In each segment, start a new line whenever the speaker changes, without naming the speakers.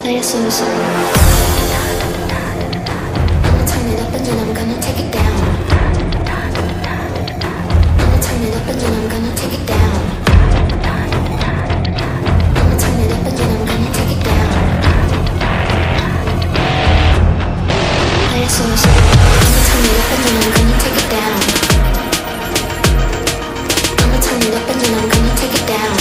Play a SOUZA. I'ma turn it up and then I'm gonna take it down. I'ma turn it up and then I'm gonna take it down. I'ma turn it up and then I'm gonna take it down. Play a SOUZA. I'ma turn it up and then I'm gonna take it down. I'ma turn it up and then I'm gonna take it down.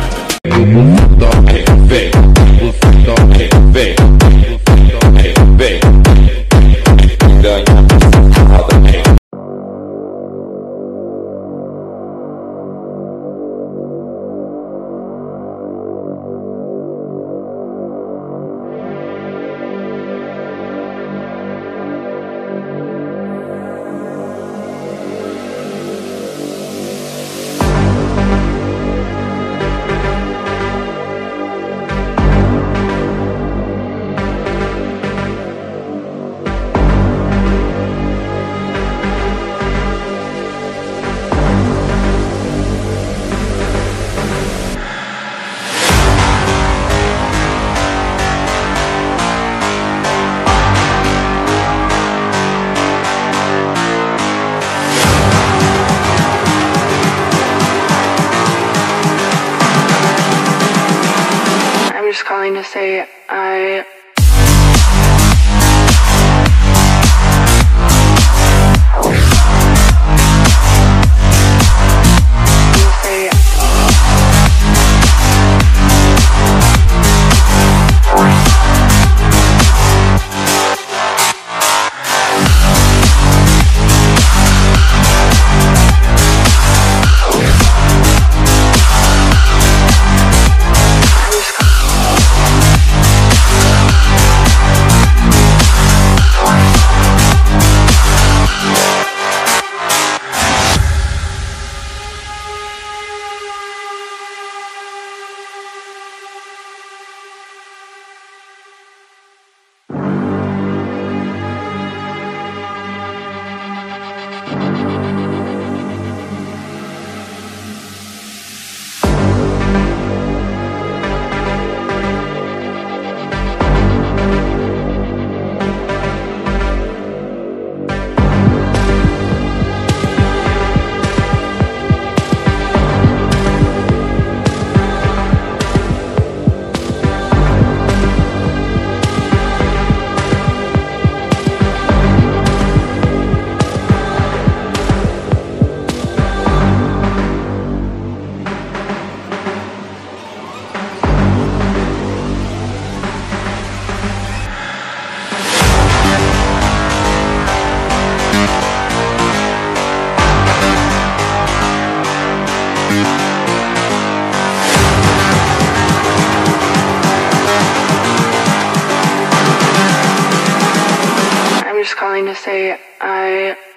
Calling to say I